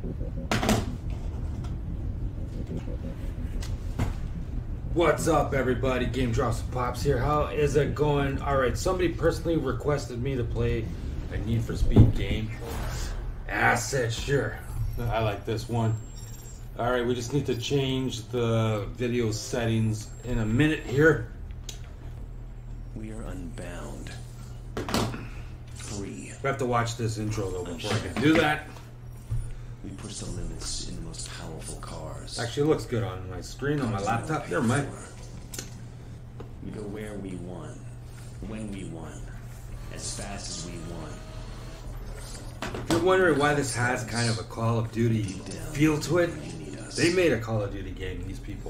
What's up, everybody? Game Drops and Pops here. How is it going? Alright, somebody personally requested me to play a Need for Speed game. And I said, sure. I like this one. Alright, we just need to change the video settings in a minute here. We are unbound. Free. We have to watch this intro though before I can do that. We push the limits in the most powerful cars. Actually, it looks good on my screen, on my laptop. Never mind. We go where we want, when we want, as fast as we want. If you're wondering why this has kind of a Call of Duty feel to it, they made a Call of Duty game, these people.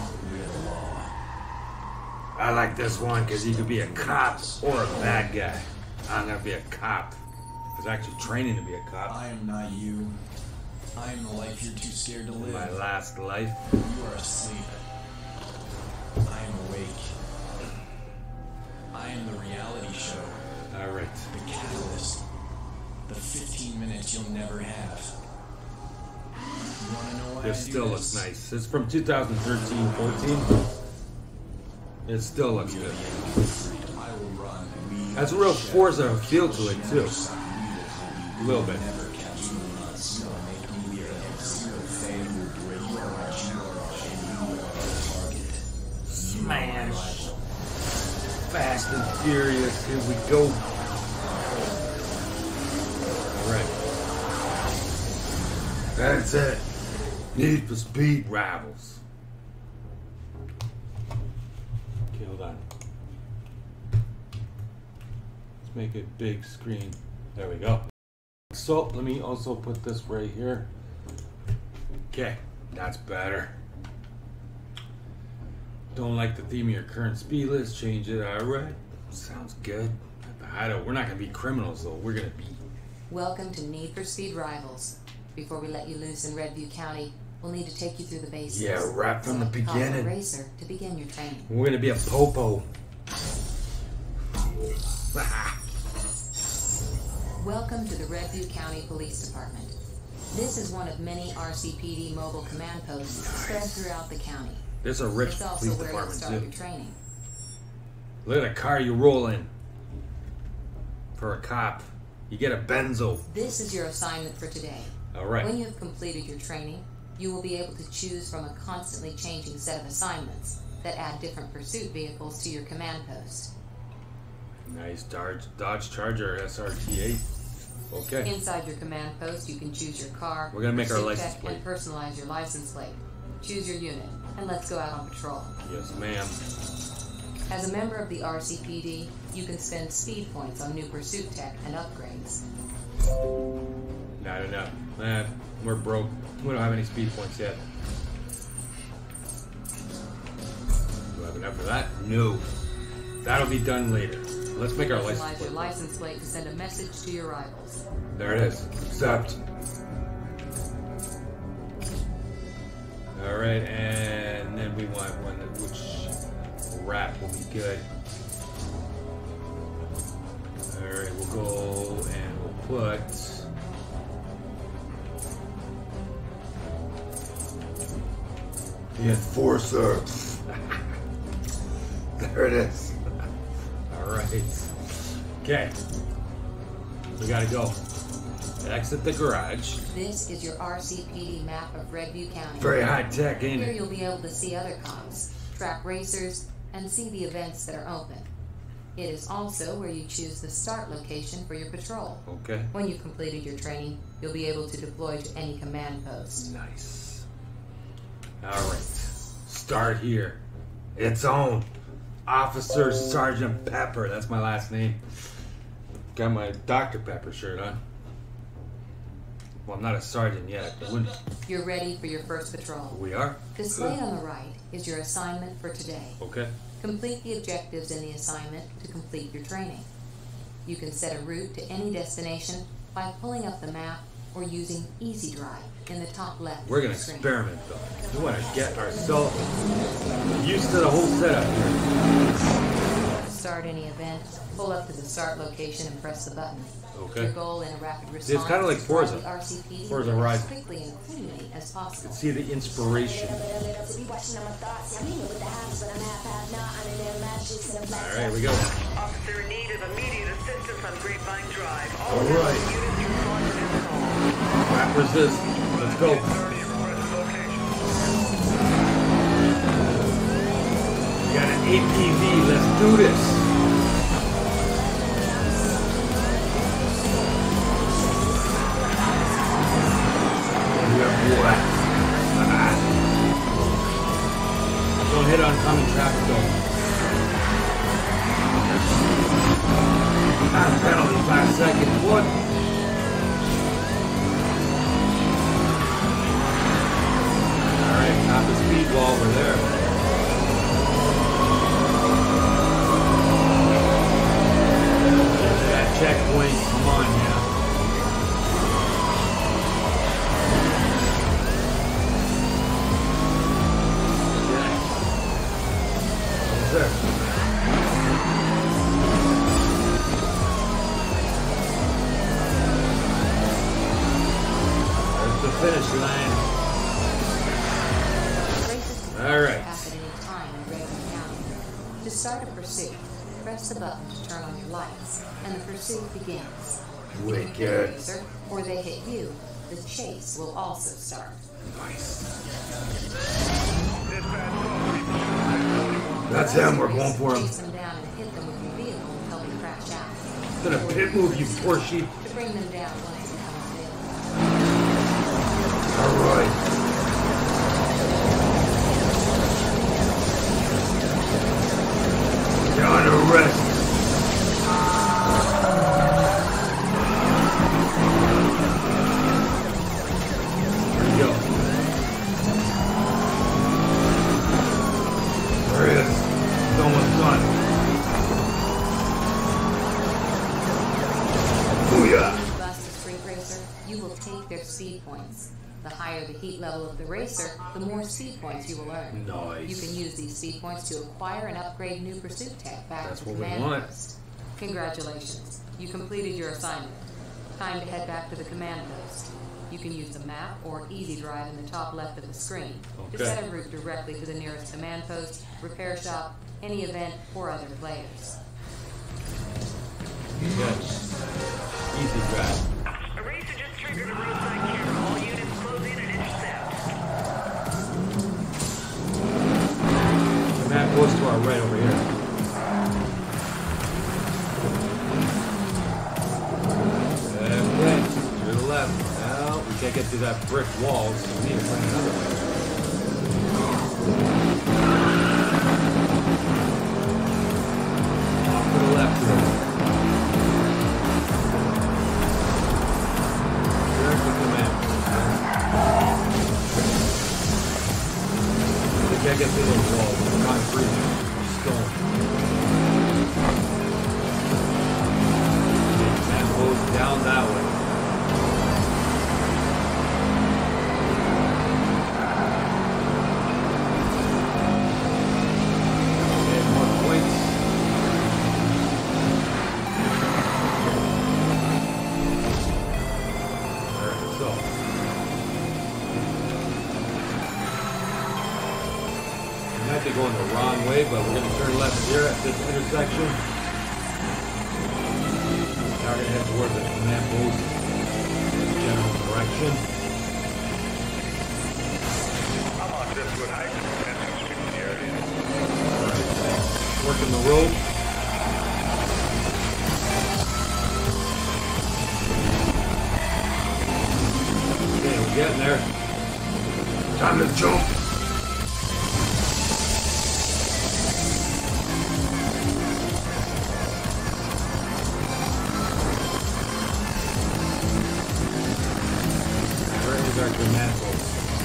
I like this one because you could be a cop or a bad guy. I'm gonna be a cop. I was actually training to be a cop. I am not you. I am the life you're too scared to live. My last life. You are asleep. I am awake. I am the reality show. Alright. The catalyst. The 15 minutes you'll never have. You wanna know why This I do still this? looks nice. It's from 2013-14. It still looks good. I will run. Has a real Forza feel to it too. A little bit. Never capture us. You'll make me weird. Zero fame will break you are and you are a target. Smash. Fast and Furious. Here we go. Alright. That's it. Need for Speed Rivals. Okay, hold on. Let's make it big screen. There we go. So, let me also put this right here. Okay, that's better. Don't like the theme of your current speed list, change it. Alright, sounds good. We're not going to be criminals though, we're going to be. Welcome to Need for Speed Rivals. Before we let you loose in Redview County, we'll need to take you through the basics. Yeah, right from the Select call a beginning. racer to begin your training. We're going to be a popo. Welcome to the Redview County Police Department. This is one of many RCPD mobile command posts spread throughout the county. There's a rich It's also police where you'll department start too. your training. Look at the car you roll in. For a cop. You get a benzo. This is your assignment for today. Alright. When you have completed your training, you will be able to choose from a constantly changing set of assignments that add different pursuit vehicles to your command post. Nice Dodge Charger SRT8. Okay. Inside your command post, you can choose your car, We're gonna make our pursuit license tech, plate. and personalize your license plate. Choose your unit, and let's go out on patrol. Yes, ma'am. As a member of the RCPD, you can spend speed points on new pursuit tech and upgrades. Not enough. We're broke. We don't have any speed points yet. Do I have enough for that? No. That'll be done later. Let's make our license Personalize your plate. license plate to send a message to your rivals. There it is. Accept. Alright, and then we want one that which wrap will be good. Alright, we'll go and we'll put the Enforcer. There it is. Alright. Okay. We gotta go. Exit the garage. This is your RCPD map of Redview County. Very high tech, ain't Here it? you'll be able to see other cops, track racers, and see the events that are open. It is also where you choose the start location for your patrol. Okay. When you've completed your training, you'll be able to deploy to any command post. Nice. Alright. Start here. It's on. Officer Sergeant Pepper. That's my last name. Got my Dr. Pepper shirt on. Well, I'm not a sergeant yet. You're ready for your first patrol. We are? Displayed on the right is your assignment for today. Okay. Complete the objectives in the assignment to complete your training. You can set a route to any destination by pulling up the map or using Easy Drive in the top left. We're gonna of the screen. experiment though. We wanna get ourselves used to the whole setup here. start any event, pull up to the start location and press the button. Okay. Your goal in a rapid response It's kinda like is to drive Forza. the RCPD Forza as Horizon. quickly and cleanly as possible. See the inspiration. Alright, here we go. Officer in need of immediate assistance on Grapevine Drive. All Alright. units respond to this call. Rap resist. Let's go. 30 request location. We got an APV. Let's do this. Don't hit oncoming traffic though. Not penalty, 5 seconds. What? Alright, top the speed wall over there. That checkpoint, come on now. There's the finish line. All right. Pass at any time in Raven County. To start a pursuit, press the button to turn on your lights, and the pursuit begins. If you hit the Wicked. racer, or they hit you, the chase will also start. That's him. We're going for him. Chase them down and hit them with your vehicle until they crash out. Gonna pit move, you poor sheep. To bring them down once they become available. All right. You're under arrest. Here we go. There he is. He's almost done. Booyah! If you bust a street racer, you will take their speed points. The higher the heat level of the racer, the more speed points you will earn. Nice. You can use these speed points to acquire and upgrade new pursuit tech back That's to the what we command want. post. Congratulations. You completed your assignment. Time to head back to the command post. You can use the map or easy drive in the top left of the screen to Okay. set a route directly to the nearest command post, repair shop, any event, or other players. Good. Easy drive. A racer just triggered a roadside camera. All units close in and intercept. The map goes to our right over here. Okay, to the left. Well, we can't get through that brick wall, so we need to find another way. Off to the left here. There's the command. We can't get through those walls. Concrete. Stone. And goes down that way. Okay, more points. Alright, so. We might be going the wrong way, but we're going to turn left here at this intersection. Now we're going to head toward the command post general direction. I'm on Driftwood Heights, commencing sweep the area. Alright, working the road. Okay, we're getting there. Time to jump. Where is our command post?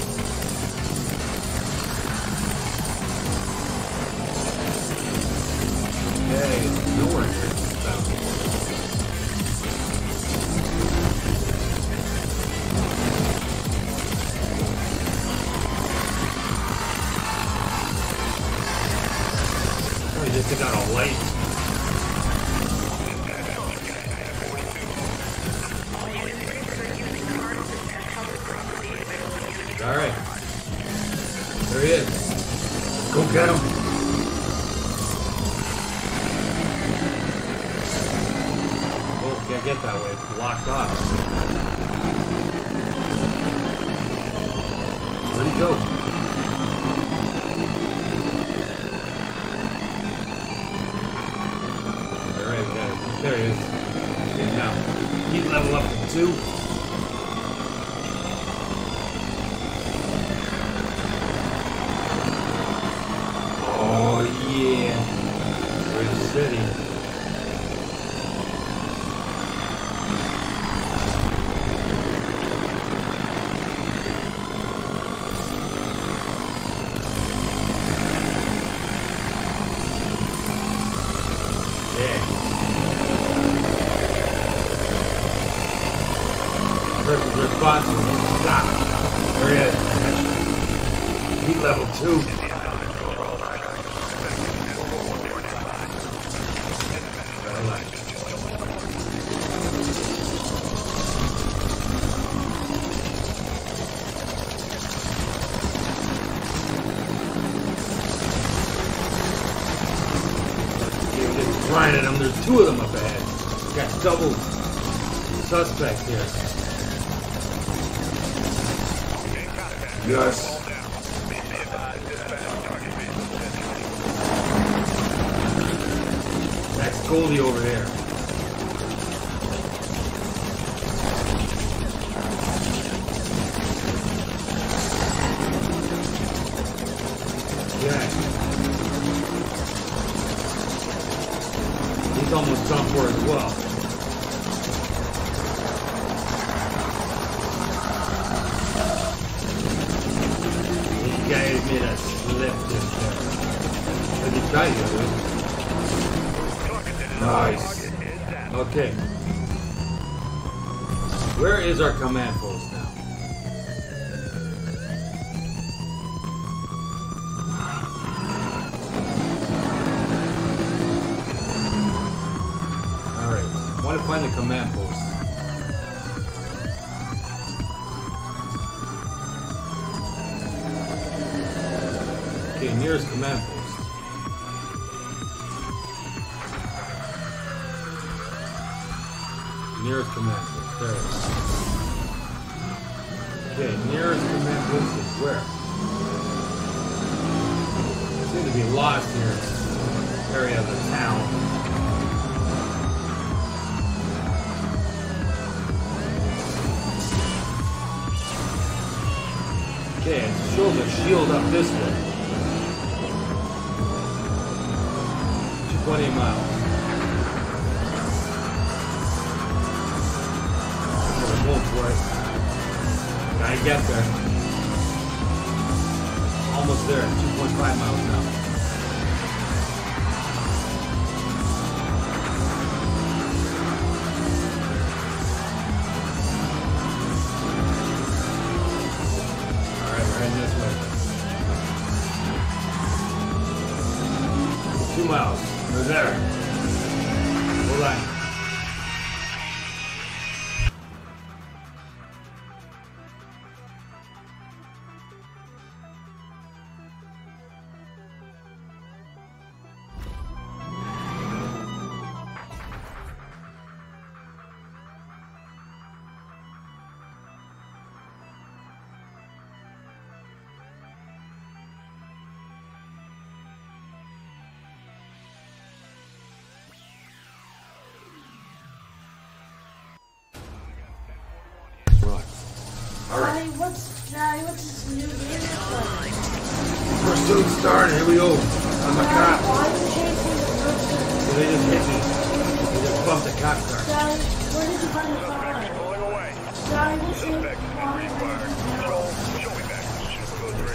Okay, nowhere near this found. Oh, you just got a light. Alright. There he is. Let's go get him. Oh, can't get that way. It's blocked off. Where'd he go? Alright, we got it. There he is. Okay, now, heat level up to 2. Oh yeah, Bridge City. Yeah. Person's responsible. Stop. There he is. Heat level 2. Trying at him. There's 2 of them up ahead. Got double suspects here. Yes. That's Goldie over there. Yeah. He's almost done for as well. These guys made a slip this time. Let me try you. Nice. Okay. Where is our command post now? I want to find the command post. Okay, nearest command post. Nearest command post. There it is. Okay, nearest command post is where? I seem to be lost here in this area of the town. Okay, it shows a shield up this way. 20 miles. I'm going for it. Gotta get there. Almost there, 2.5 miles now. This way. 2 miles. We're there. Hold on. Daddy, what's this new game like? We're soon starting. Here we go. I'm a cop. Why are you chasing the person? So they just hit me. They just bumped the cop car. Daddy, where did you find the car? Pulling away. Daddy, what's in Suspect required. Control. Show me back. Shoot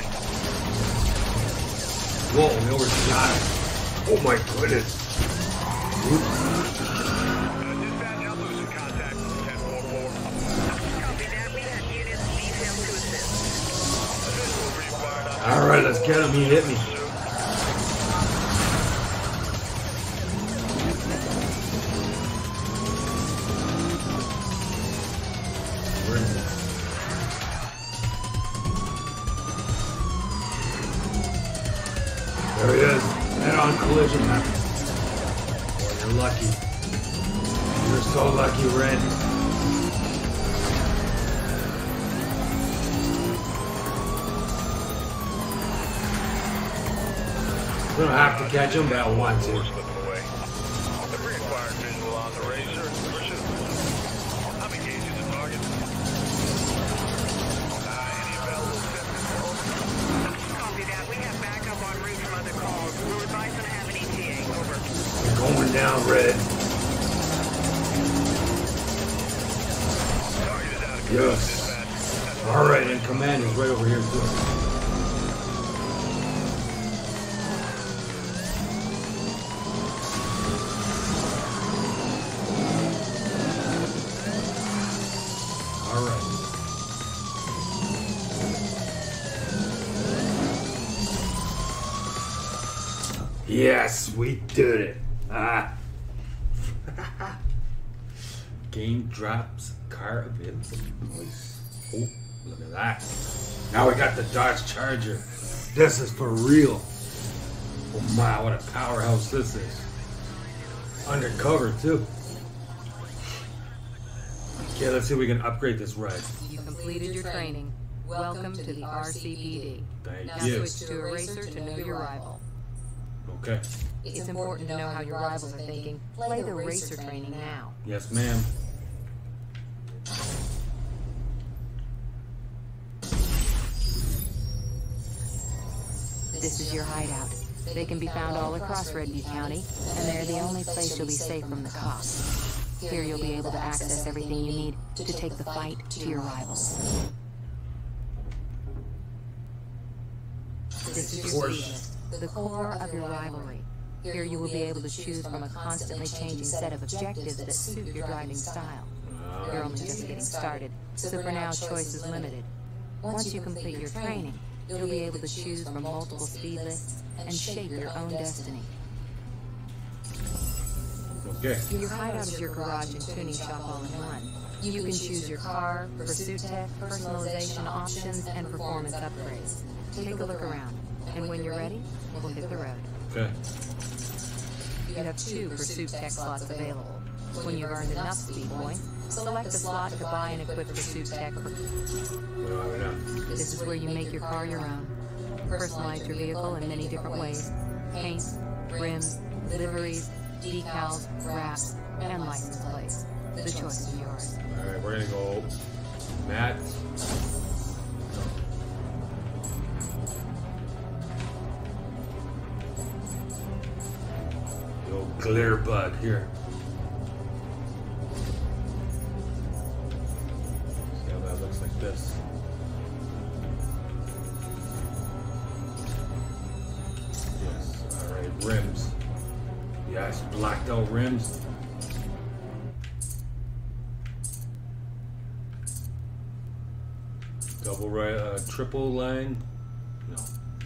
3. Whoa, we overshot him. Oh my goodness. Oops. Dispatch, I'll lose some contact. 1044. Copy that. We have units detailed to assist. Alright, let's get him. He hit me. Where is he? on collision map. Boy, you're lucky. You're so lucky, Red. We don't have to catch him, but I want to. Slipping away. Have we acquired visual on the Razor? Pushes. I'm engaging the target. Any available seconds? Copy that. We have backup en route from other calls. We'll advise them to have an ETA. Over. We're going down, Red. Target is out of Yes. dispatch. Alright, and command is right over here, too. Yes, we did it. Ah. Game drops car available. Nice. Oh, look at that. Now we got the Dodge Charger. This is for real. Oh my, what a powerhouse this is. Undercover too. Okay, let's see if we can upgrade this ride. You completed your training. Welcome to the RCPD. Thank Now you. switch to Eraser to know your rival. Okay. It's important to know how your rivals are thinking. Play the racer training now. Yes, ma'am. This is your hideout. They can be found all across Redview County, and they're the only place you'll be safe from the cops. Here you'll be able to access everything you need to take the fight to your rivals. This is your speed list, the core of your rivalry. Here you will be able to choose from a constantly changing set of objectives that suit your driving style. You're only just getting started, so for now choice is limited. Once you complete your training, you'll be able to choose from multiple speed lists and shape your own destiny. Okay. Your hideout is your garage and tuning shop all in one. You can choose your car, pursuit tech, personalization options, and performance upgrades. Take a look around, and when you're ready, we'll hit the road. Okay. You have 2 pursuit tech slots available. When you've earned enough speed points, select a slot to buy and equip pursuit tech. We don't have enough. This is where you make your car your own. Personalize your vehicle in many different ways. Paints, rims, liveries, decals, wraps, and license plates. The choice is yours. Alright, we're gonna go Matt. The old glare bug here. See how that looks like this. Yes, alright, rims. Yes, blacked out rims. Double right, triple line. No.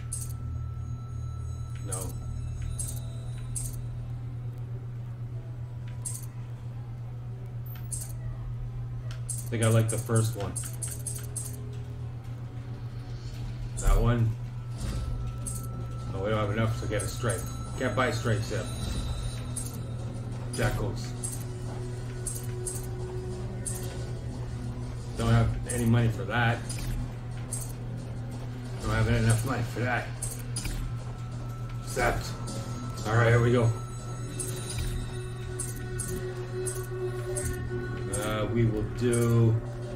No. I think I like the first one. That one. Oh, we don't have enough to get a stripe. Can't buy stripes yet. Jackals. Don't have any money for that. Don't have enough money for that. Except, alright, here we go. We will do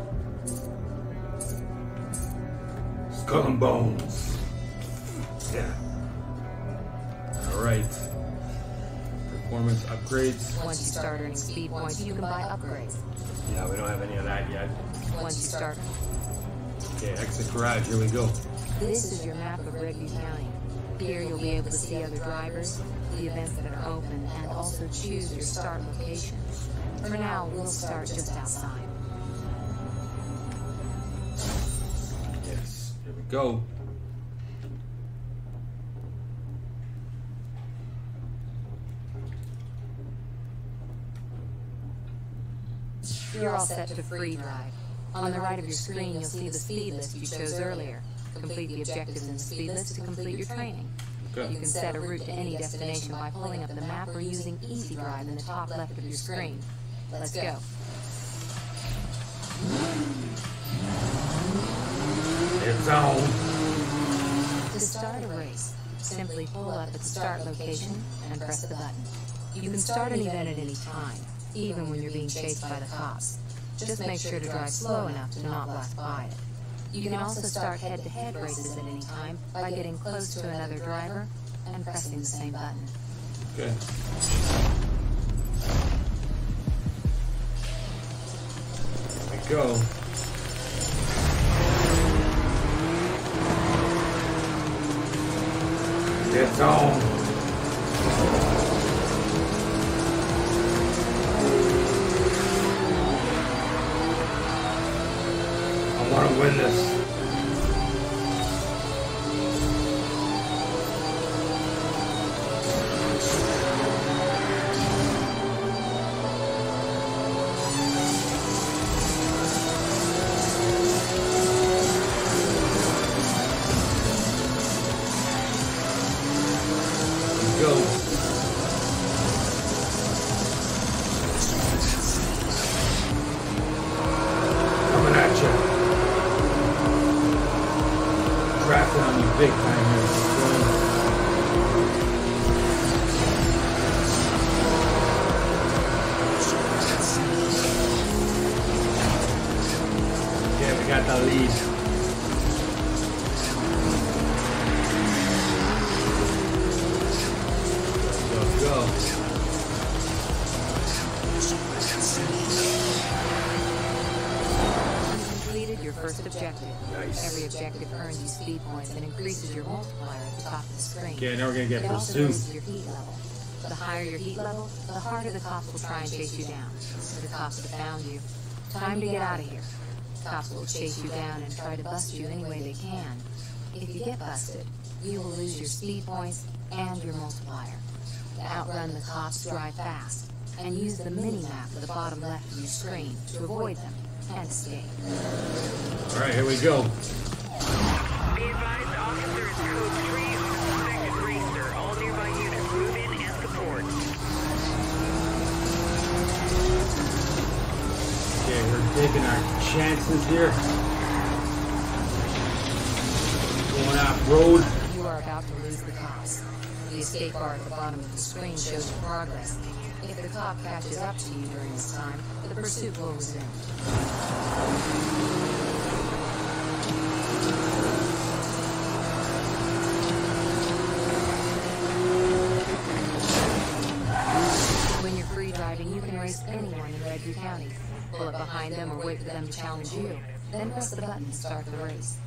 Skull and Bones. Yeah. Alright. Performance upgrades. Once you start earning speed points, you can buy upgrades. Yeah, we don't have any of that yet. Once you start... Okay, exit garage, here we go. This is your map of Redview County. Here you'll be able to see other drivers, the events that are open, and also choose your start location. For now, we'll start just outside. Yes, here we go. You're all set to free drive. On the right of your screen, you'll see the speed list you chose earlier. Complete the objectives in the speed list to complete your training. Okay. You can set a route to any destination by pulling up the map or using Easy Drive in the top left of your screen. Let's go. It's on. To start a race, simply pull up at the start location and press the button. You can start an event at any time, even when you're being chased by the cops. Just make sure to drive slow enough to not blast by it. You can also start head-to-head races at any time by getting close to another driver and pressing the same button. Okay. Here we go. It's on. I want to win this. Go. Coming at you. Drafting on you big time here. Yeah, we got the lead. Go. Completed your first objective. Nice. Every objective earns you speed points and increases your multiplier at the top of the screen. Okay, now we're gonna get It also pursued. raises your heat level. The higher your heat level, the harder the cops will try and chase you down. So the cops have found you. Time to get out of here. Cops will chase you down and try to bust you any way they can. If you get busted, you will lose your speed points and your multiplier. To outrun the cops, drive fast, and use the mini-map at the bottom left of your screen to avoid them and escape. Alright, here we go. Be advised, officer is code 3 on a suspected racer. All nearby units move in and support. Okay, we're taking our chances here. Going off road. You are about to lose the cops. The escape bar at the bottom of the screen shows your progress. If the cop catches up to you during this time, the pursuit will resume. When you're free driving, you can race anyone in Redview County. Pull up behind them or wait for them to challenge you. Then press the button to start the race.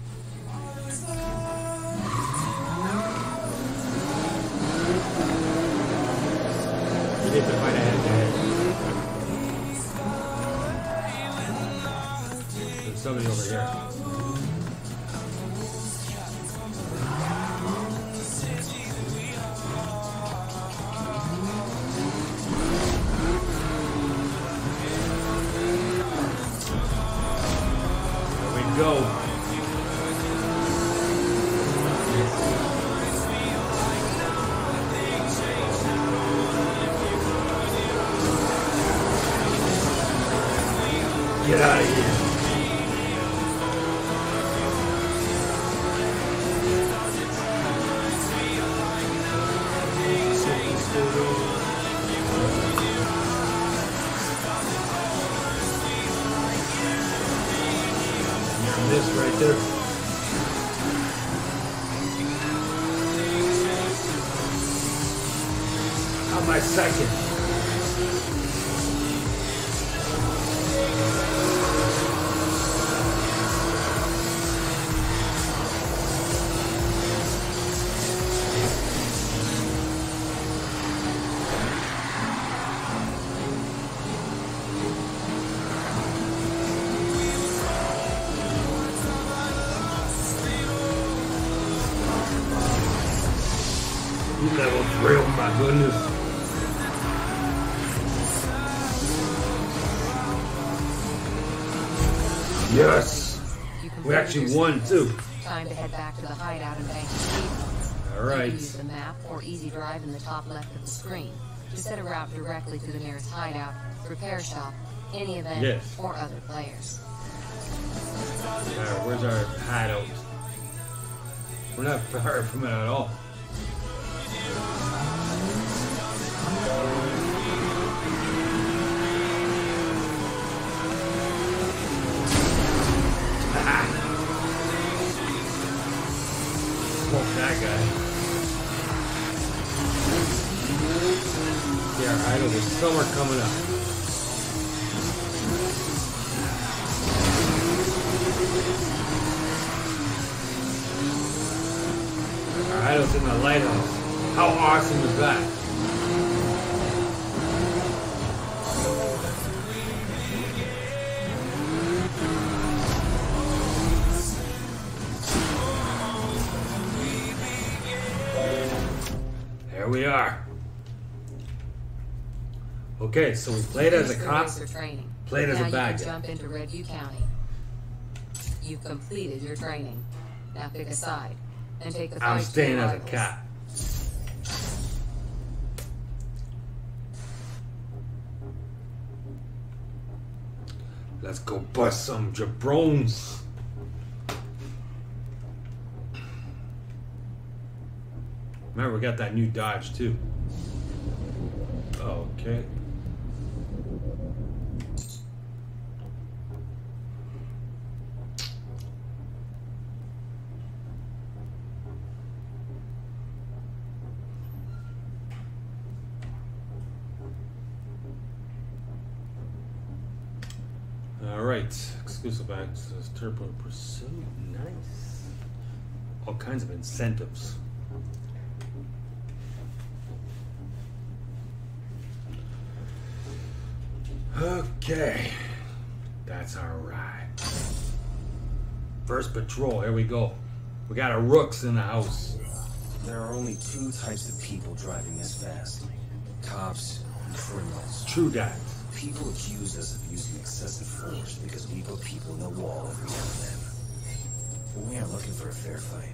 We get to fight head-to-head. There's somebody over here. There we go. Get out of here. This right there. On my second. Level 3, oh my goodness. Yes! We actually won too. Time to head back to the hideout and bank your speed points. You Alright. can use the map or Easy Drive in the top left of the screen to set a route directly to the nearest hideout, repair shop, any event, Yes. or other players. Alright, where's our hideout? We're not far from it at all. Smoke that guy. Yeah, our hideout. There's summer coming up. Our hideout's in the lighthouse. How awesome is that? There we are. Okay, so we played as a Finish the cop. racer training. Played as a Now you bad can guy. jump into Redview County. You've completed your training. Now pick a side and take the fight. I'm to staying your as a rivals. cop. Let's go bust some jabrones. Remember, we got that new Dodge too. Okay. All right, exclusive access, Turbo Pursuit, nice. All kinds of incentives. Okay, that's our ride. First patrol, here we go. We got our rooks in the house. There are only two types of people driving this fast. Cops and criminals. True that. People accuse us of using excessive force because we put people in the wall every now and then. But we aren't looking for a fair fight.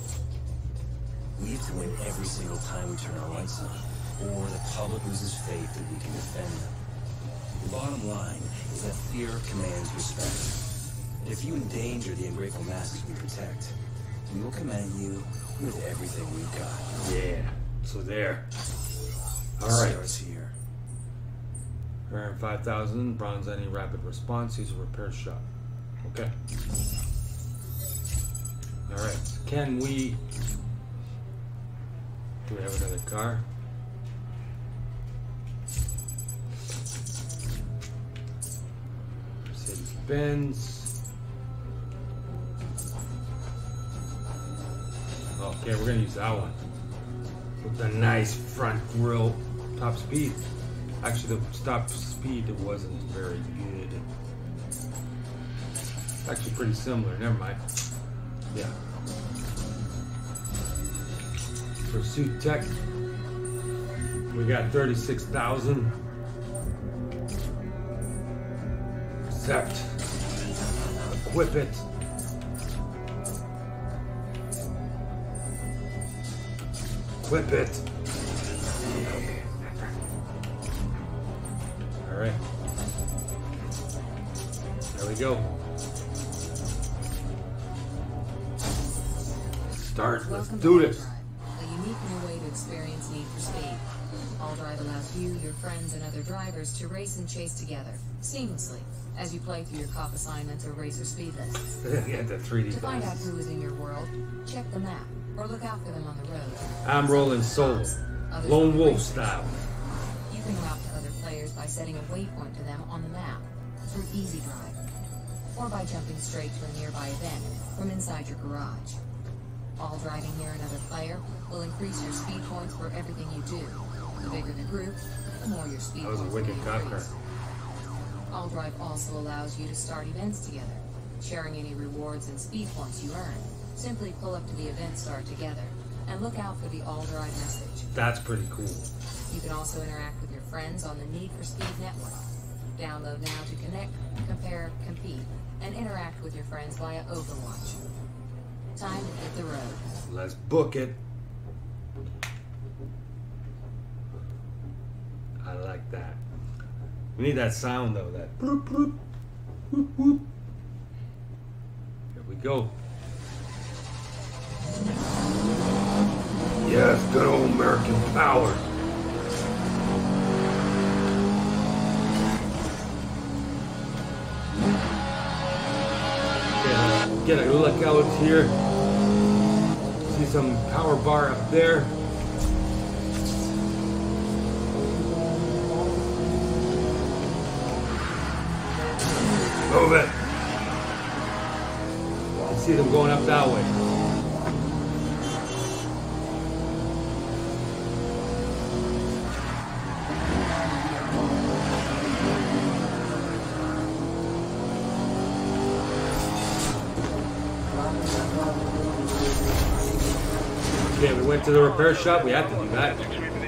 We have to win every single time we turn our lights on, or the public loses faith that we can defend them. The bottom line is that fear commands respect. And if you endanger the ungrateful masses we protect, we will command you with everything we've got. Yeah, so there. All right. Starts here. Earn 5,000, bronze any rapid response, use a repair shop. Okay. Alright, can we... Do we have another car? Mercedes-Benz. Okay, we're gonna use that one. With the nice front grille, top speed. Actually, the top speed wasn't very good. Actually, pretty similar. Never mind. Yeah. Pursuit Tech. We got 36,000. Accept. Equip it. Equip it. Alright. There we go. Start. Let's Welcome do to this. All Drive, a unique new way to experience Need for Speed. All Drive allows you, your friends, and other drivers to race and chase together, seamlessly, as you play through your cop assignments or racer speed lists. Yeah, the 3D To find out glasses. who is in your world, check the map, or look out for them on the road. I'm rolling solo. Others Lone are wolf racers. style. You can route to other players by setting a waypoint to them on the map through Easy Drive, or by jumping straight to a nearby event from inside your garage. All driving near another player will increase your speed points for everything you do. The bigger the group, the more your speed That was a points will wicked cop car. increase. All Drive also allows you to start events together, sharing any rewards and speed points you earn. Simply pull up to the event start together, and look out for the All Drive message. That's pretty cool. You can also interact with your friends on the Need for Speed network. Download now to connect, compare, compete, and interact with your friends via Overwatch. Time to hit the road. Let's book it. I like that. We need that sound though. That bloop, bloop, whoop, whoop. Here we go. Yes, good old American power. Okay, get a look out here. See some power bar up there. Move it. I see them going up that way. Okay, we went to the repair shop. We had to do that.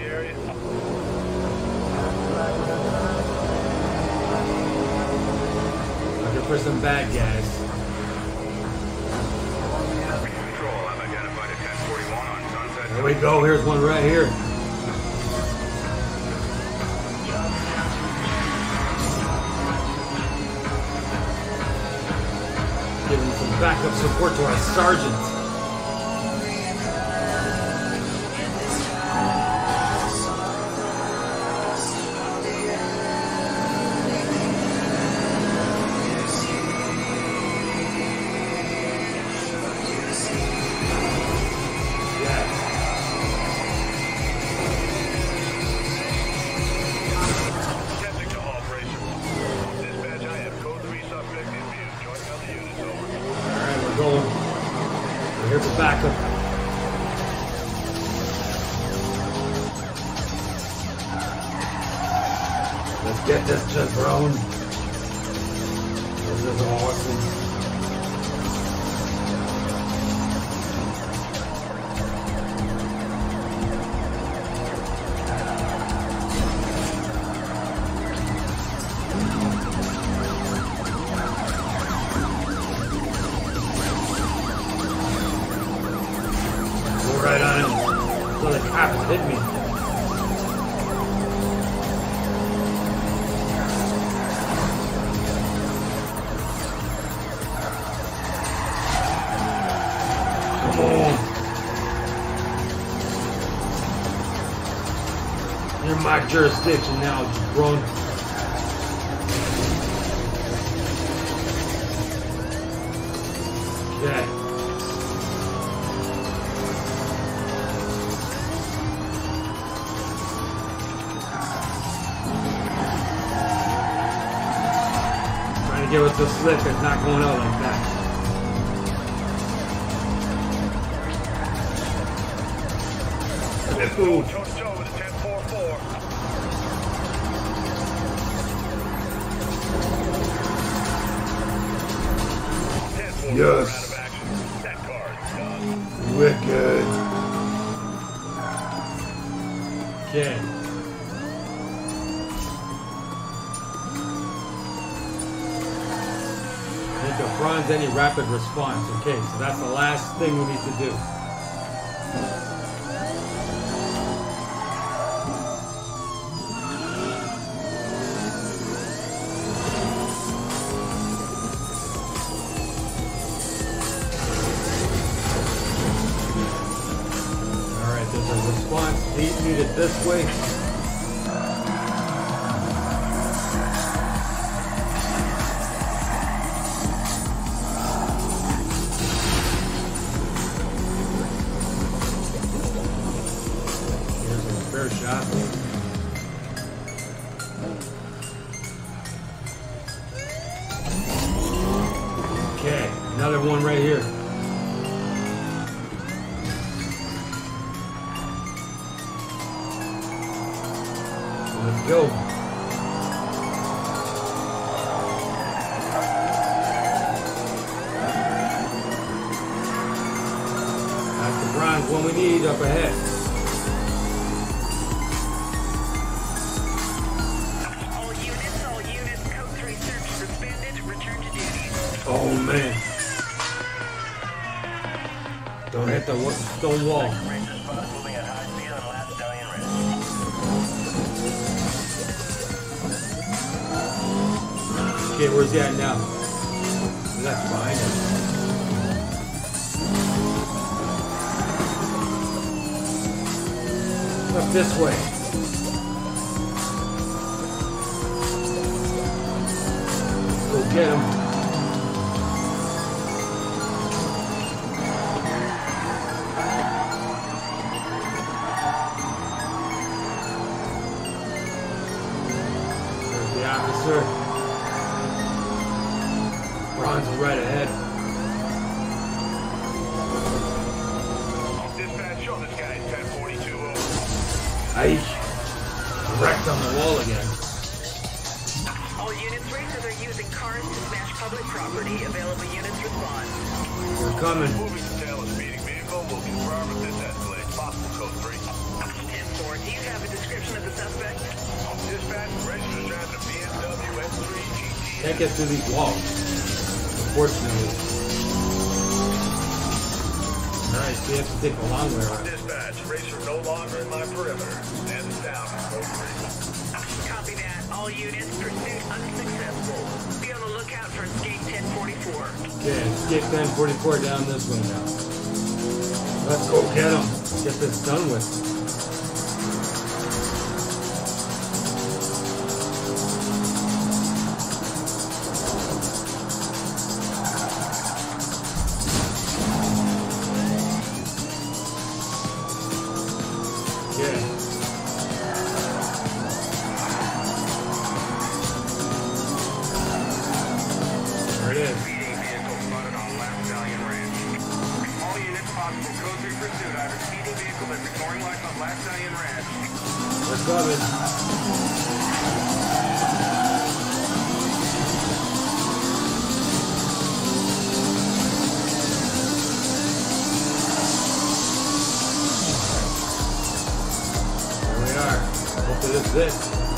Looking for some bad guys. Control, I've identified a 1041 on Sunset. There we go. Here's one right here. Giving some backup support to our sergeant. Here's the backup. Let's get this Chevron. This is awesome. Right on him. So the cops hit me. Come on. You're in my jurisdiction now, drone. Okay. Give us a slip, it's not going out like that. Let's go. Toe-to-toe with a 1044. Yes. That card's done. Wicked. Okay. Bronze any rapid response. Okay, so that's the last thing we need to do. Alright, there's a response needed this way. Shot. Okay, another one right here. Let's go. That's the bronze one we need up ahead. Oh man. Don't hit the stone wall. Okay, where's he at now? That's behind him. Up this way. Go get him. There's the officer. Ron's right ahead. Dispatch, show this guy 1042 over. Aye. Wrecked on the wall again. All units, racers are using cars to smash public property. Available units respond. We're coming. Moving to tail a speeding vehicle. Will confirm if this escalates. Possible code 3. 10-4, do you have a description of the suspect? Dispatch, racer is driving a BMW S3 GT. Can't get through these walls. Unfortunately. Alright, so you have to take a long way around. Dispatch, racer no longer in my perimeter. Stands down on code 3. Copy that. All units, pursuit unsuccessful. Be on the lookout for escape 1044. Okay, escape 1044 down this way now. Let's go get him. Get this done with. There it is. Speeding vehicle spotted on Last Stallion Ranch. All units, possible code 3 pursuit. I have a speeding vehicle that's ignoring lights on Last Stallion Ranch. We're coming. There we are. Hopefully this is it.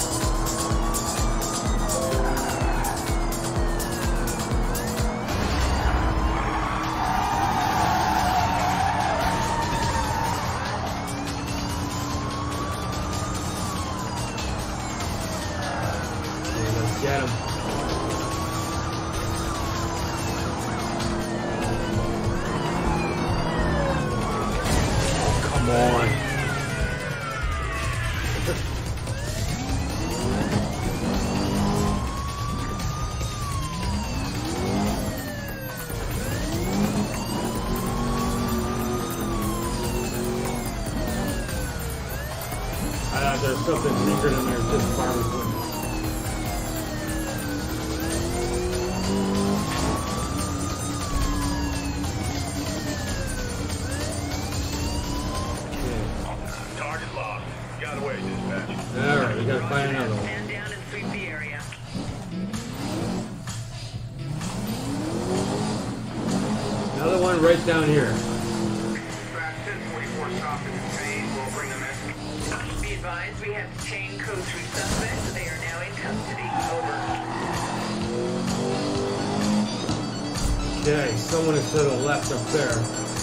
Let's get him. Come on. I thought there's something secret in there, just farm equipment. Target lost. Got away, dispatch. Alright, we gotta find another one. Stand down and sweep the area. Another one right down here. Dispatch 1044 stopped in the speed. We'll bring them in. Be advised, we have detained code 3 suspects. They are now in custody. Over. Okay, someone is to the left up there.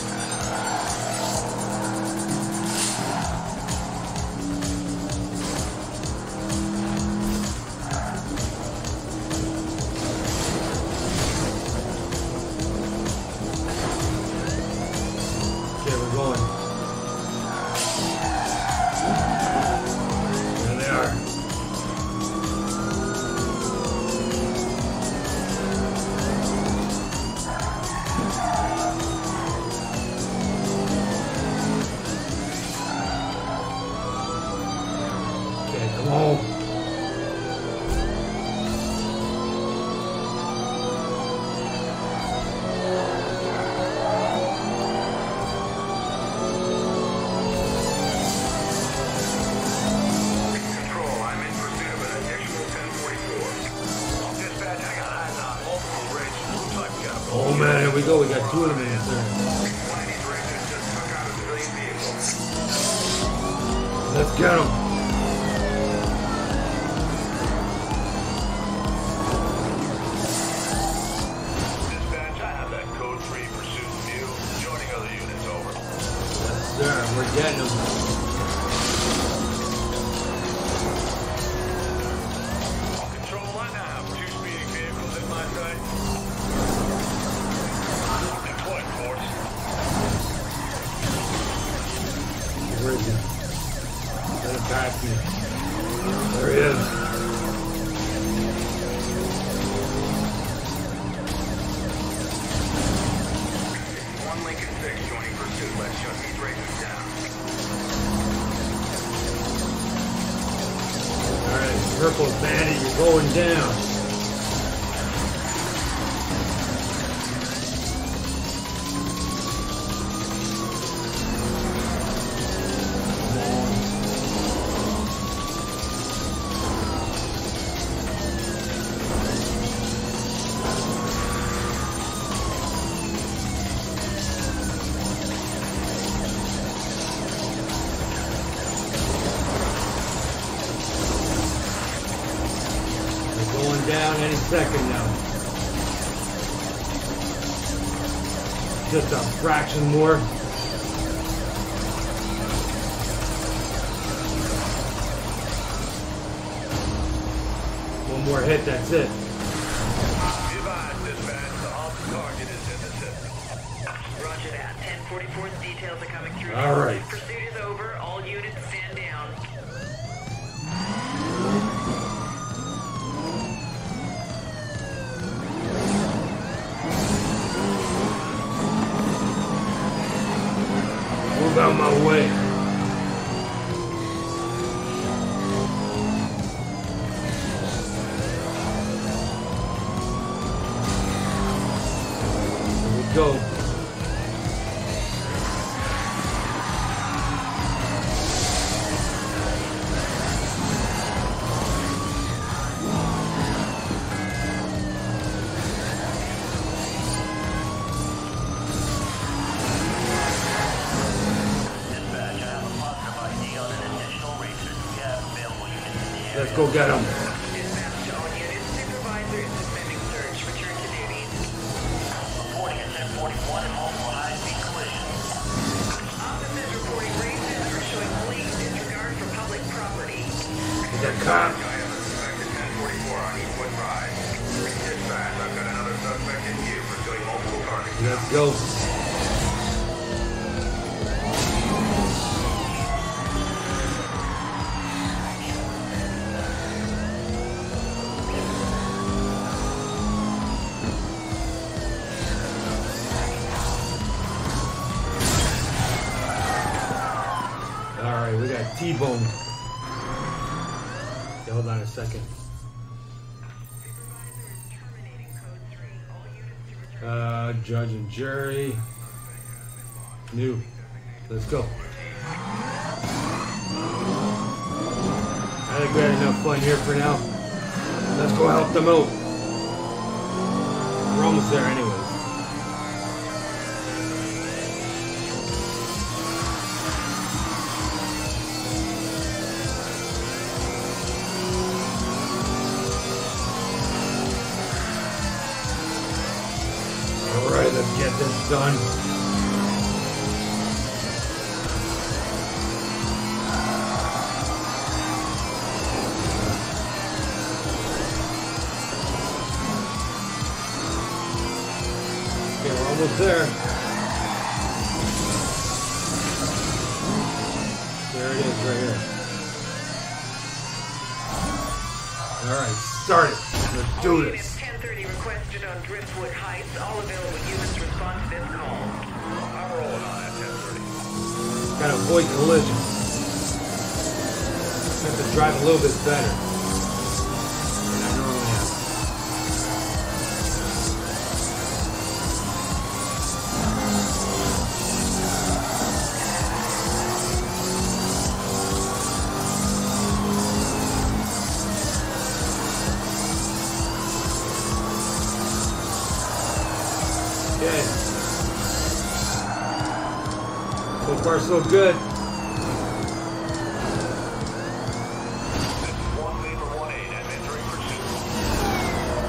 Okay, we're going. There they are. Okay, come on. Control, I'm in pursuit of an additional 1044. Dispatch, I got eyes on multiple racers. Looks like we got a Oh man, here we go. We got two of them in there. One of these racers just took out a civilian vehicle. Let's get them. Dispatch, I have that code 3 pursuit view. Joining other units, over. Yes, sir. We're getting them. Control, I now have 2 speeding vehicles past me. There he is. One Lincoln 6 joining pursuit. Let's shut these racers down. Alright, Purple Bandit, you're going down. Down any second now. Just a fraction more. One more hit, that's it. Be advised, dispatch. The halted target is in the system. Roger that. 1044's details are coming through. All right. Pursuit is over. All units stand down. Move out my way. Here we go. Let's go get him. Dispatch to all units. Supervisor is suspending search. Return to duty. Reporting at 1041 and multiple high-speed collisions. Officers reporting races are showing blatant disregard for public property. Is that cop? I have a suspect at 1044 on Eastwood Drive. Dispatch, I've got another suspect in view pursuing multiple targets. Let's go. Alright, we got T-Bone. Okay, hold on a second. Judge and jury. New. Let's go. I think we had enough fun here for now. Let's go help them out. We're almost there anyways. Alright, let's get this done. Okay, we're almost there. There it is right here. Alright, start it. Let's do Unit this. 1030 requested on Driftwood Heights. All available units respond to this call. I'm rolling on at 1030. Gotta avoid collisions. Have to drive a little bit better than I normally am. Okay. So far, so good. This is 1 Weaver 18 and entering pursuit.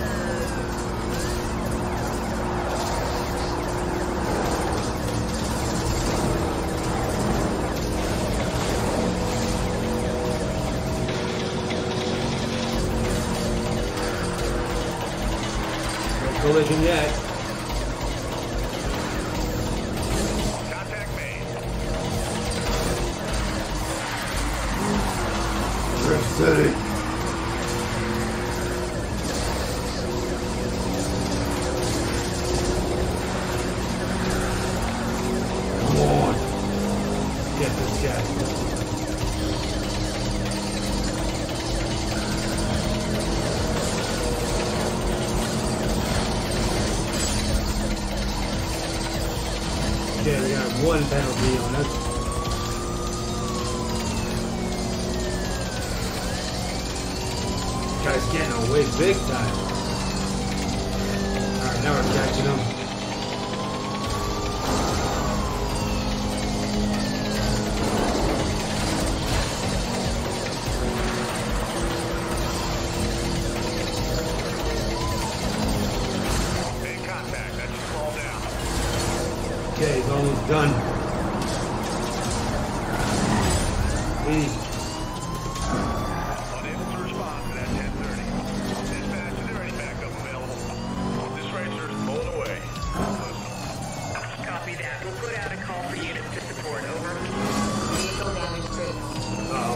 No collision yet. Contact made. get this guy. Okay, we got one penalty on us. Guy's getting away big time. Alright, now we're catching him. In contact. That should fall down. Okay, he's almost done. Easy. Unable to respond to that 1030. Dispatch, is there any backup available? This racer's pulling away. Copy that. We'll put out a call for units to support. Over. Vehicle damage critical. Uh-oh.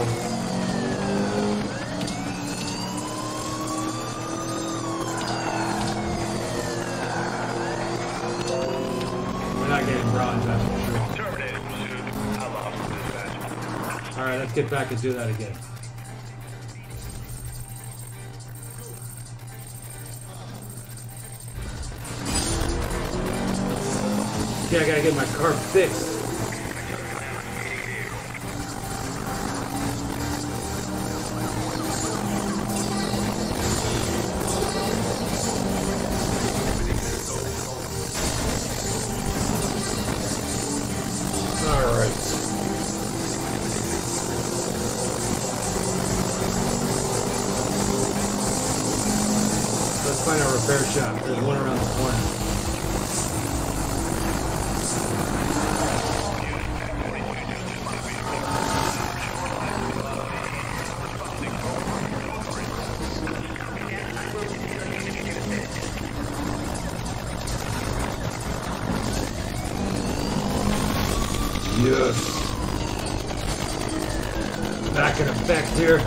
We're not getting bronze, that's for sure. Terminated pursuit. I lost dispatch. Alright, let's get back and do that again. Okay, I gotta get my car fixed. Alright. Let's find a repair shop. There's one around the corner. Yes. Back in effect here.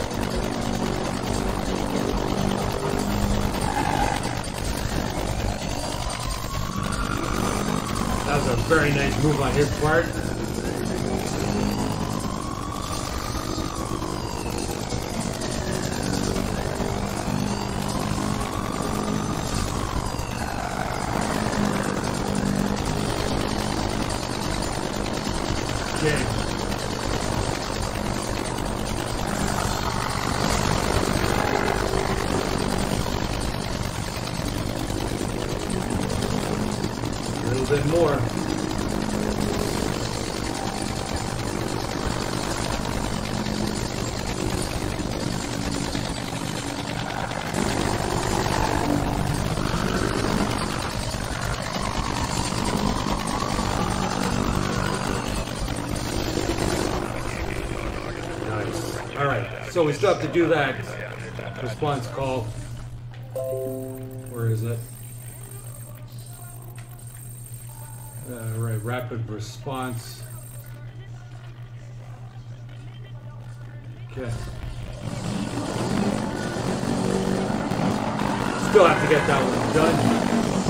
That was a very nice move on his part. Okay. A little bit more. Nice. Alright, so we still have to do that response call. Where is it? Right, rapid response. Okay. Still have to get that one done.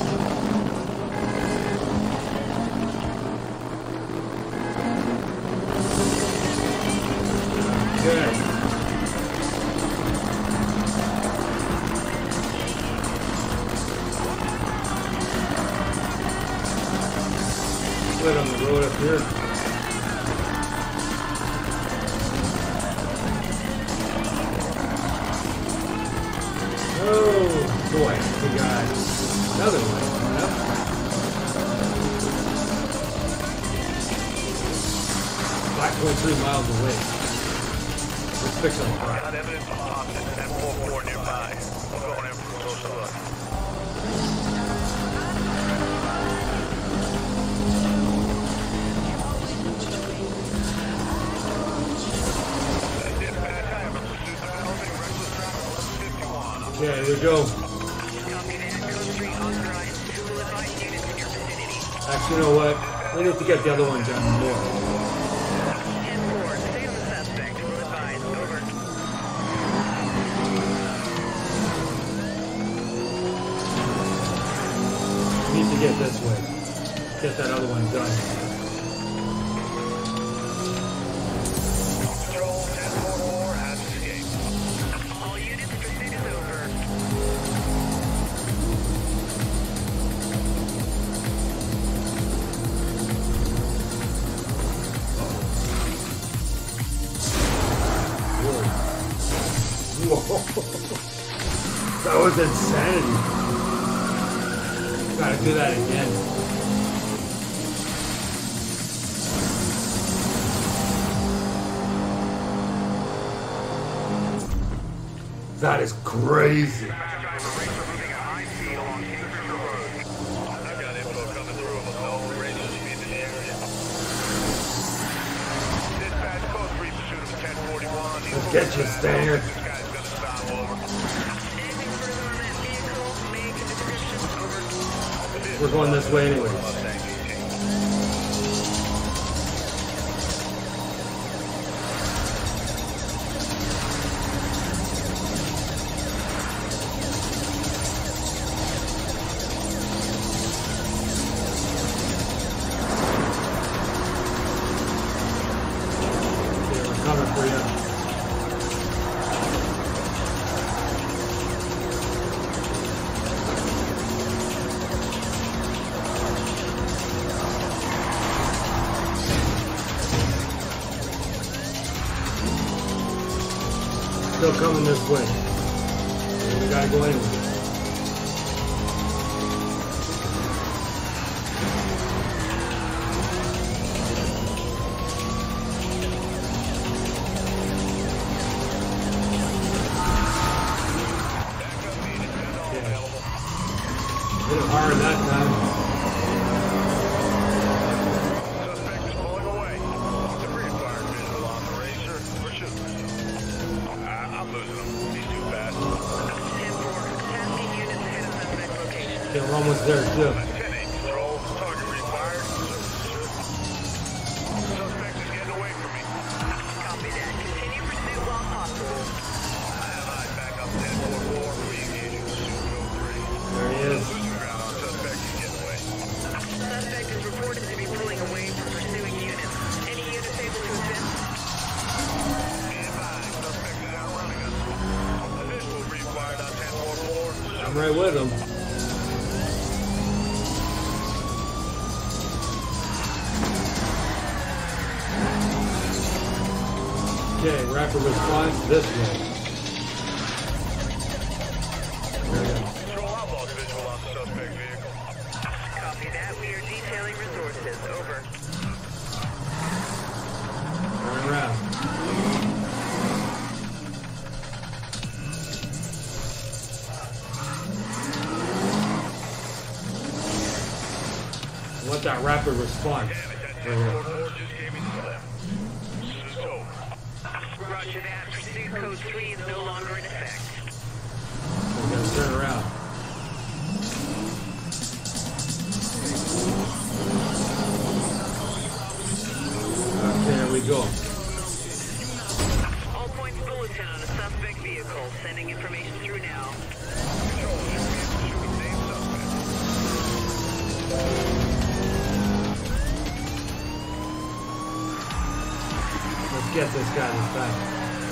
Okay. Right on the road up here. Oh boy, we got another one coming up. 5.3 miles away. Let's fix them. Got evidence of Thompson and M44 nearby. I'm going in for a closer look. Yeah, here we go. Copy that. Code 3 authorized. Who will advise units in your vicinity? Actually, you know what? We need to get the other one done more. 10-4. Stay on the suspect. Who will advise? Over. We need to get this way. Get that other one done. was insanity. Gotta do that again. That is crazy. Let's get you, Stinger. We're going this way anyways. Okay, we're coming for you. Still coming this way. We gotta go anyway. Hit it hard that time. Suspect is pulling away. The required visual on the racer. We're shooting. I'm losing him. He's too fast. 10-4, tasking units ahead of suspect location. Okay, we're almost there too. 10-8 patrol. Target required. Suspect is getting away from me. Copy that. Continue pursuit while possible. I have eyes back up 10-4-4. Re-engaging pursuit code 3. There he is. Losing ground on suspect. He's getting away. Suspect is reported to be pulling away from pursuing units. Any units able to assist? Stand by. Suspect is outrunning us. A visual required on 10-4-4. I'm right with him. Okay, rapid response this way. There we go. Control outlaw visual on the suspect vehicle. Copy that. We are detailing resources. Over. Turn around. I want that rapid response. Right here. Just gave me the slip. It's over. Roger that. Pursuit code 3 is no longer in effect. We gotta turn around. Okay, there we go. All points bulletin on a suspect vehicle. Sending information through now. Let's get this guy this time.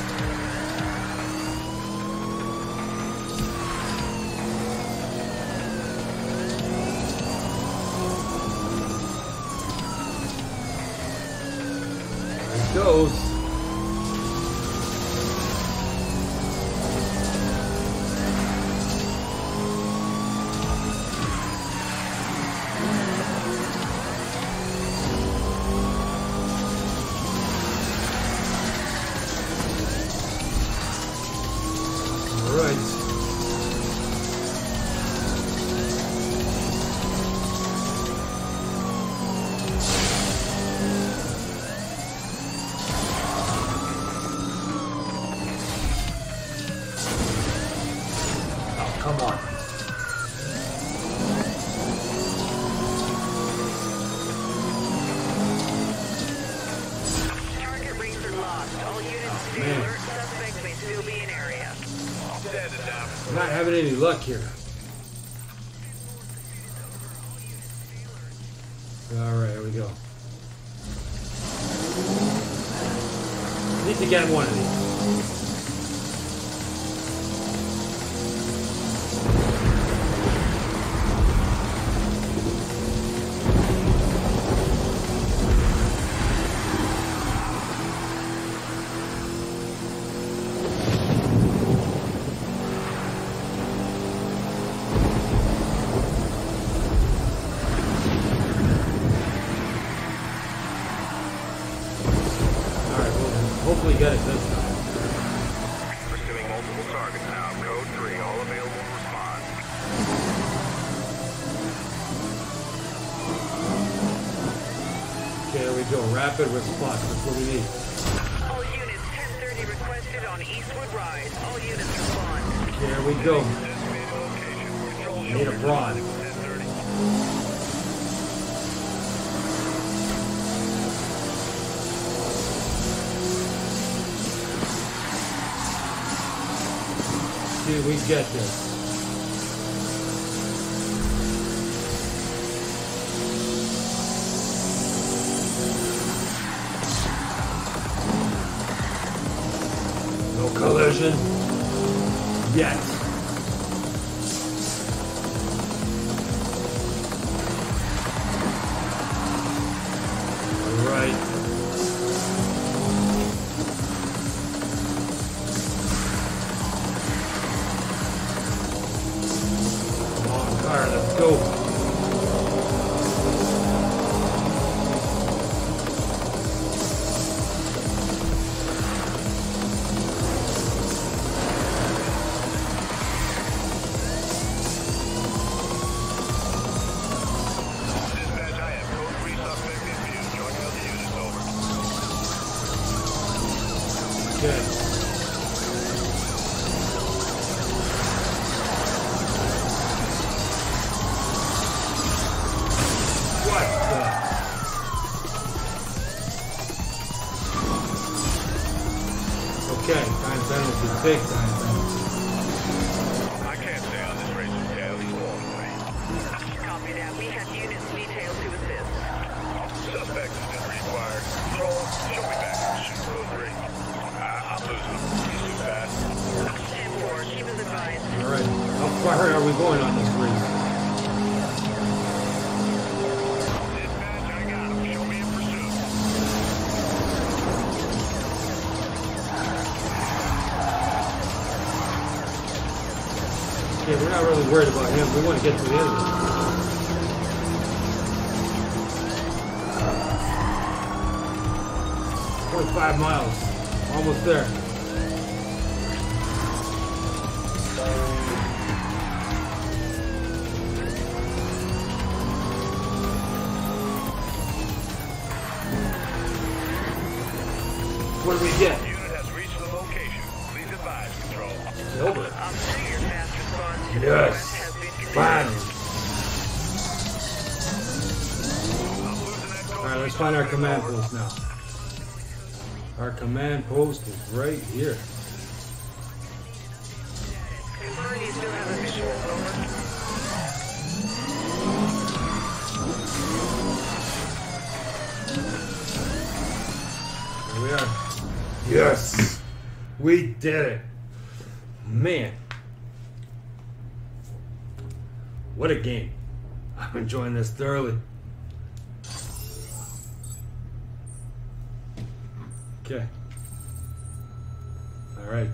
There he goes. All right. Oh, come on. Target racer lost. All units stay man. alert. Suspect may still be in area. Standing down. I'm not having any luck here. Alright, here we go. Need to get one of these. definitely get it this time. Pursuing multiple targets now. Code 3, all available to respond. Okay, there we go. Rapid response. That's what we need. All units 1030 requested on Eastwood Rise. All units respond. There we go. Designated location. Control Need a broad. 1030. See, we get this. No collision yet. All right. Come on, car, let's go. Dispatch, I have code 3 suspect in view. Joining other units, over. Okay. What the? Okay, time penalty, big time penalty. I can't stay on this racer's tail. He's blowing away. Copy that. We have units detailed to assist. Suspect has been required. Control, show me back. Shoot code 3. I'm losing him. He's too fast. 10-4, keep us advised. Alright, how far are we going on this race? Dispatch, I got him. Show me in pursuit. Okay, we're not really worried about him. We want to get to the end of it. .5 miles. Almost there. What do we get? Unit has reached the location. Please advise, control. Over. Officer, your fast response to the Yes. request has been confirmed. Finally. I'm losing that code. Alright, let's find our command post now. Our command post is right here. Confirm you still have a visual, over. Here we are. Yes! We did it! Man. What a game. I'm enjoying this thoroughly. Okay. Alright.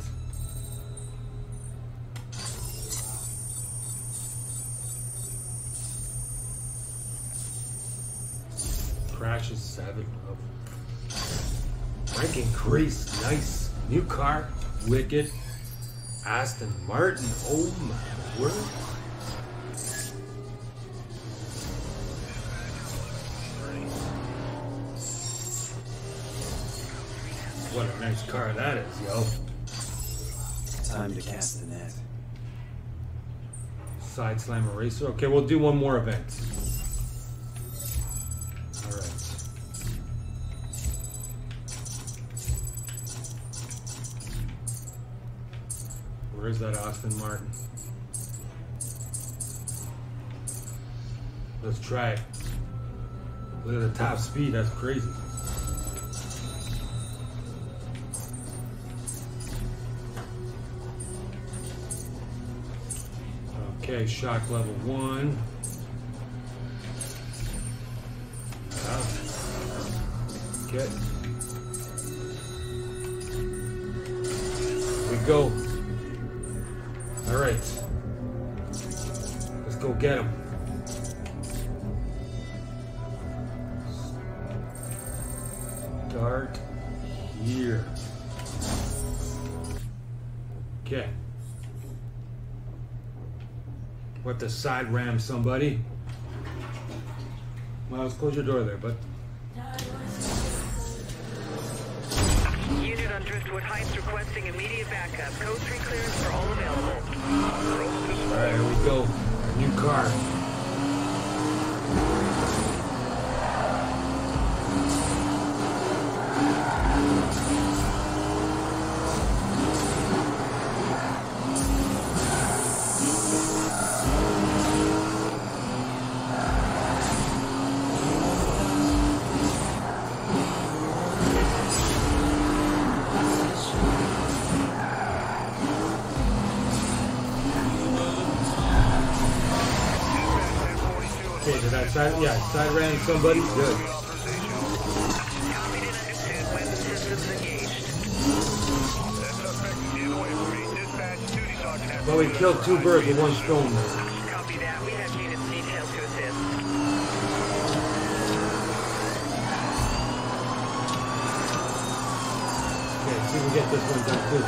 Crashes 7 of rank increase. Nice. New car. Wicked. Aston Martin. Oh my word. What a nice car that is, yo. Time to cast the net. Side slam eraser. Okay, we'll do one more event. Alright. Where is that Aston Martin? Let's try it. Look at the top speed, that's crazy. Okay, shock level 1. Okay. Here we go. Alright. Let's go get him. Start here. Okay. What to side ram somebody? Well, let's close your door there, bud. Unit on Driftwood Heights requesting immediate backup. Code 3 clearance for all available. Alright, here we go. New car. Okay, did I side ran somebody? Good. Copied and understood. Weapon systems engaged. Well, we killed two birds with one stone there. Copy that. We have units detailed to assist. Okay, see if we get this one done too.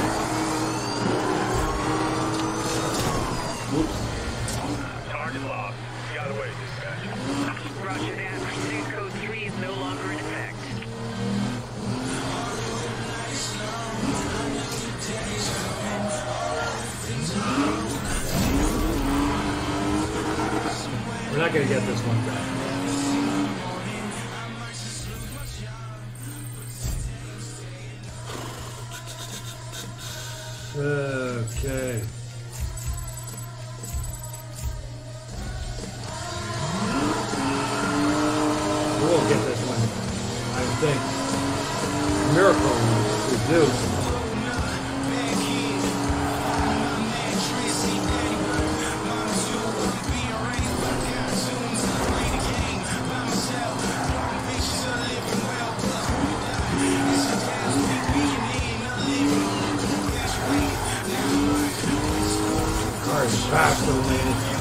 Whoops. Target locked. Got away, dispatch. Roger that. Pursuit code 3 is no longer in effect. We're not gonna get this one back. Okay. We'll get this one, I think. Miracle we do. Car is faster, man.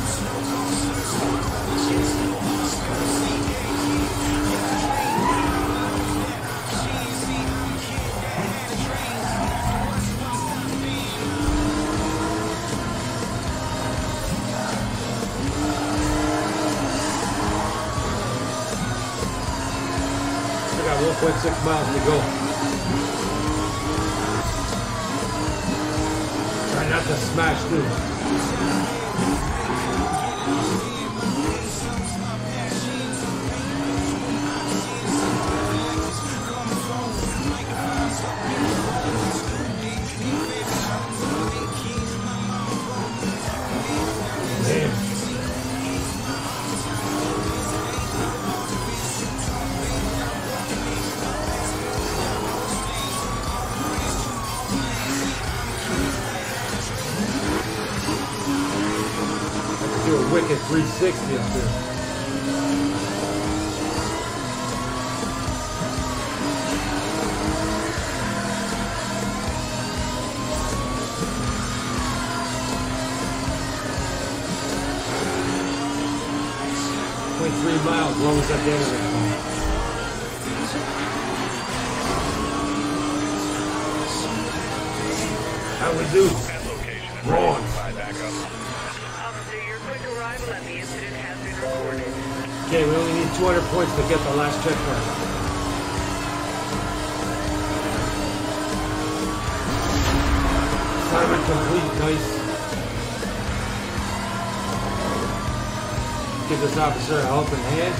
I got 1.6 miles to go. Try not to smash through. Damn. Do a wicked 360 up there. .3 miles, as long as that damage is gone. How we do? At location. Wrong. Provide backup. Officer, your quick arrival at the incident has been recorded. Okay, we only need 200 points to get the last checkpoint. Assignment complete, nice. Give this officer a helping hand.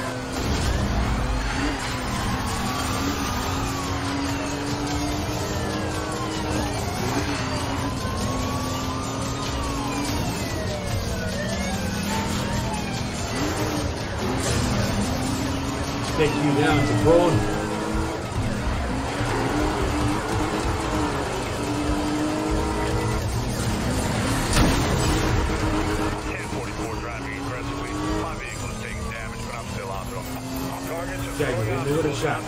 Take you down to prone. Okay, we're gonna do it a shot.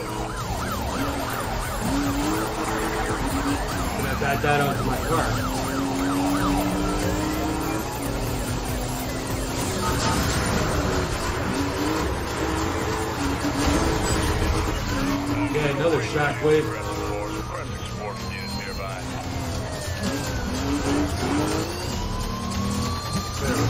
I'm gonna add that onto my car. Okay, another shockwave.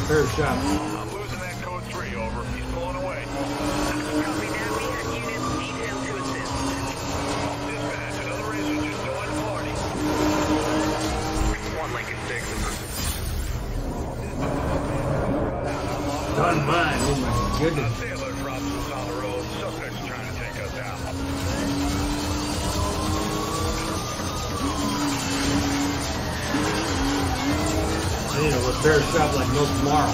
repair shop. I'm losing that code 3, over. He's pulling away. Copy that. We have units detailed to assist. Dispatch, another racer just joined the party. 1 Lincoln 6. Done mine. Oh my goodness. Sailor drops us on the road. Suspects trying to take us out. I need a repair shop like no tomorrow.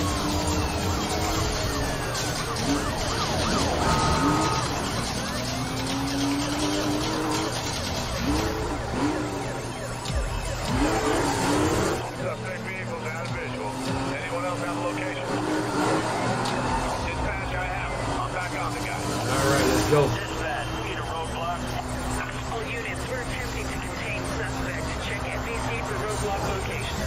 Suspect vehicle's out of visual. Anyone else have a location? Dispatch, I have him. I'm back on the guy. Alright, let's go. Dispatch, need a roadblock? All units, we're attempting to contain suspect. Check NBC for roadblock location.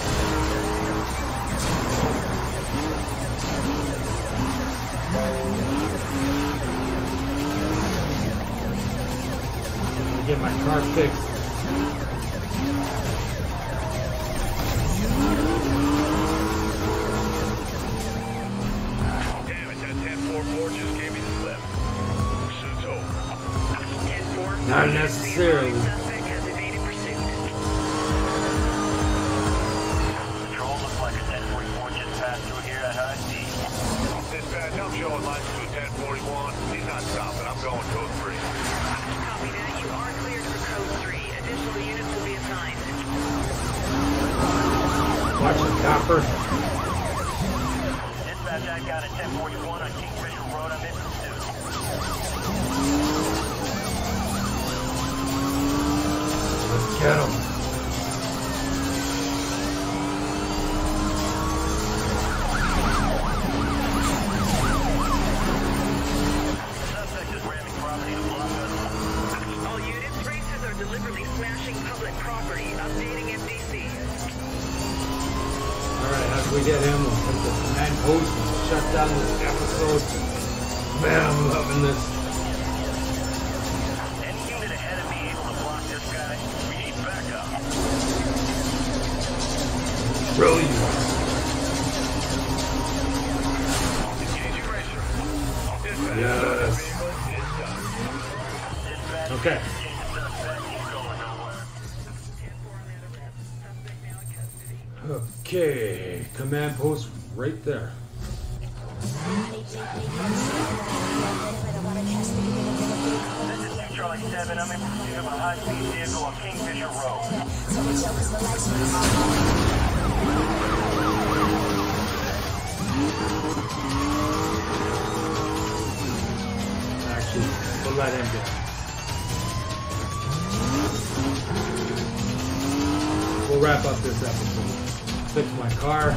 Get my car fixed. Damn it, that 1044 just gave me the slip. Pursuit's over. 10-4. Not necessarily. Suspect has evaded pursuit. Control looks like a 1044 just passed through here at high speed. Dispatch, I'm showing latitude 1041. He's not stopping. I'm going code 3. Copy that. You are cleared for code 3. Additional units will be assigned. Watch the copper. Dispatch, I got a 1041 on Kingfisher Road. I'm in pursuit. Let's get him. Suspect is ramming property to block us. All units, racers are deliberately smashing public property. Updating MDC. Alright, how do we get him? We'll take the command post and shut down this episode. Man, I'm loving this. Any unit ahead of me able to block this guy? We need backup. Brilliant. Engaging racer. Dispatch, Yes. vehicle is done. Dispatch, Okay. engage the suspect. He's going nowhere. 10-4 on that arrest. Suspect now in custody. Okay, command post right there. This is 2 Charlie 7. I'm in pursuit of a high-speed vehicle on Kingfisher Road. Actually, we'll let him go. We'll wrap up this episode. Fix my car.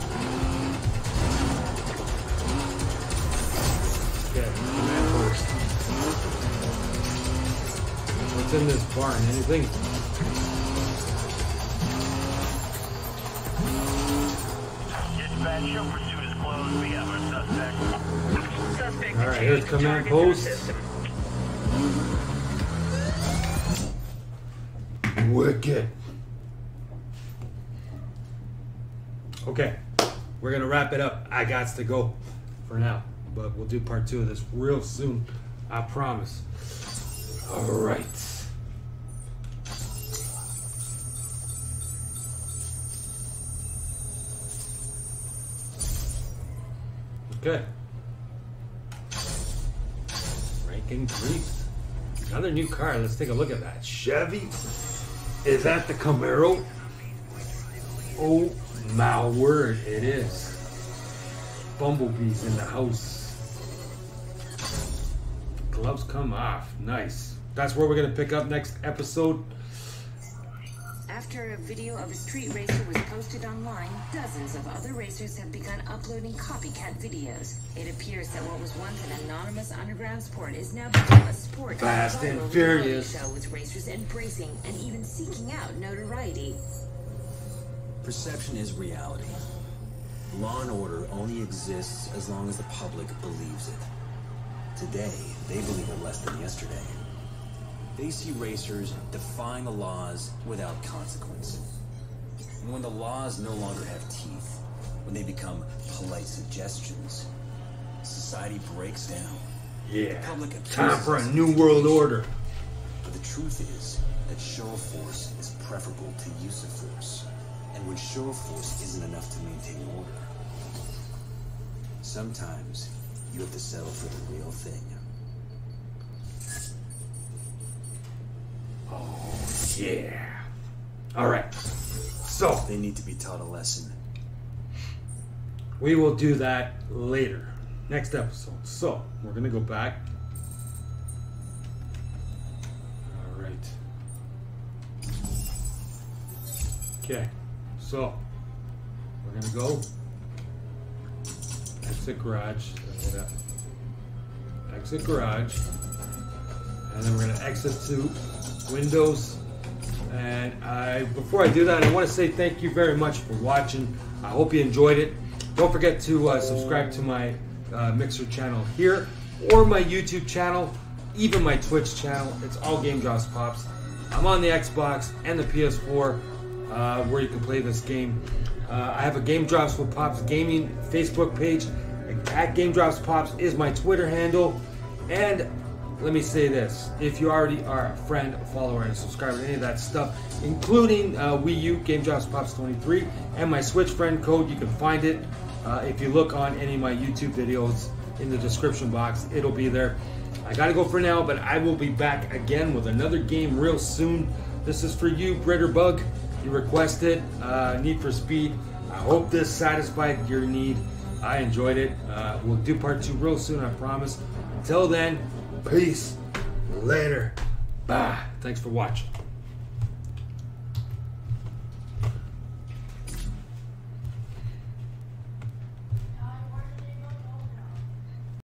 Okay, command post. What's in this barn? Anything? Dispatch, your pursuit is closed. We have our suspect. Suspect All right, here's changed command target to the post. system. Wicked. Okay, we're gonna wrap it up. I got to go for now, but we'll do part 2 of this real soon. I promise. All right. Okay. Ranking Creeps. Another new car. Let's take a look at that. Chevy. Is that the Camaro? Oh my word, it is. Bumblebee's in the house. Gloves come off. Nice. That's where we're going to pick up next episode. After a video of a street racer was posted online, dozens of other racers have begun uploading copycat videos. It appears that what was once an anonymous underground sport is now become a sport. Fast and viral Furious. reality show with racers embracing and even seeking out notoriety. Perception is reality. Law and order only exists as long as the public believes it. Today, they believe it less than yesterday. They see racers defying the laws without consequence. And when the laws no longer have teeth, when they become polite suggestions, society breaks down. Yeah. The public Time for a accuses new world order. But the truth is that show of force is preferable to use of force. And when show of force isn't enough to maintain order, sometimes you have to settle for the real thing. Oh, yeah. All right. So, They need to be taught a lesson. we will do that later. Next episode. So, we're going to go back. All right. Okay. So, we're going to go. Exit garage. Exit garage. And then we're going to exit to Windows. And before I do that, I want to say thank you very much for watching. I hope you enjoyed it. Don't forget to subscribe to my Mixer channel here, or my YouTube channel, even my Twitch channel. It's all Game Drops Pops. I'm on the Xbox and the PS4 where you can play this game. I have a Game Drops with Pops gaming Facebook page. At Game Drops Pops is my Twitter handle. And let me say this, if you already are a friend, a follower, and a subscriber to any of that stuff, including Wii U, Game Drops Pops 23, and my Switch friend code, you can find it if you look on any of my YouTube videos in the description box. It'll be there. I gotta go for now, but I will be back again with another game real soon. This is for you, Britterbug. You requested Need for Speed. I hope this satisfied your need. I enjoyed it. We'll do part 2 real soon, I promise. Until then, peace. Later. Bye. Thanks for watching.